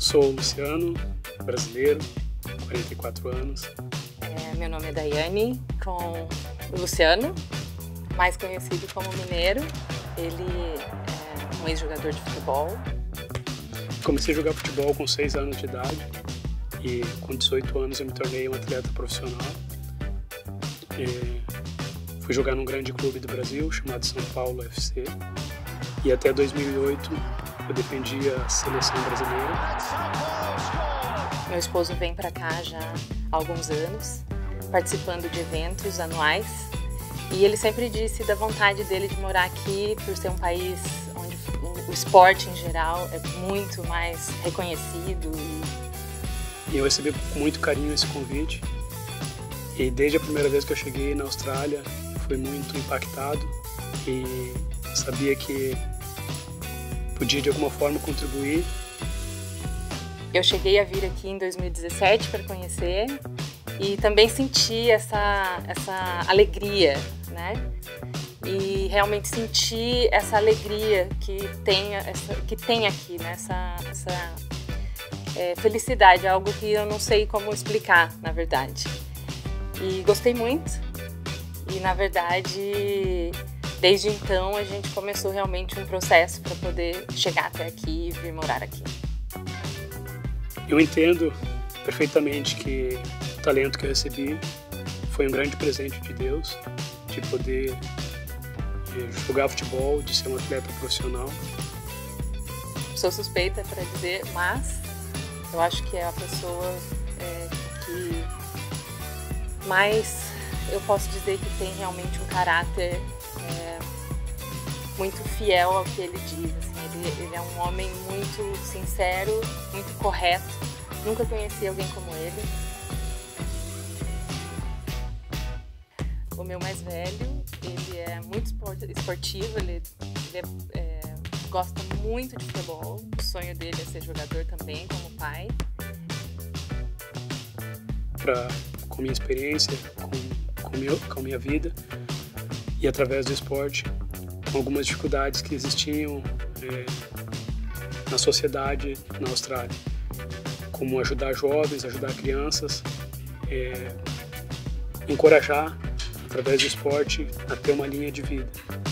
Sou Luciano, brasileiro, 44 anos. Meu nome é Daiane, com o Luciano, mais conhecido como Mineiro. Ele é um ex-jogador de futebol. Comecei a jogar futebol com 6 anos de idade e com 18 anos eu me tornei um atleta profissional. Fui jogar num grande clube do Brasil chamado São Paulo FC e até 2008 eu defendia a seleção brasileira. Meu esposo vem para cá já há alguns anos, participando de eventos anuais, e ele sempre disse da vontade dele de morar aqui por ser um país onde o esporte em geral é muito mais reconhecido. E eu recebi com muito carinho esse convite e desde a primeira vez que eu cheguei na Austrália fui muito impactado e sabia que podia de alguma forma contribuir. Eu cheguei a vir aqui em 2017 para conhecer e também senti essa alegria, né? E realmente senti essa alegria que tem aqui, né? Essa felicidade, algo que eu não sei como explicar, na verdade. E gostei muito e, na verdade, desde então a gente começou realmente um processo para poder chegar até aqui e vir morar aqui. Eu entendo perfeitamente que o talento que eu recebi foi um grande presente de Deus, de poder jogar futebol, de ser um atleta profissional. Sou suspeita para dizer, mas eu acho que é a pessoa que mais eu posso dizer que tem realmente um caráter muito fiel ao que ele diz. Assim, ele é um homem muito sincero, muito correto. Nunca conheci alguém como ele. O meu mais velho, ele é muito esportivo, ele gosta muito de futebol. O sonho dele é ser jogador também, como pai. Com minha experiência, com minha vida e através do esporte, com algumas dificuldades que existiam na sociedade na Austrália, como ajudar jovens, ajudar crianças, encorajar através do esporte a ter uma linha de vida.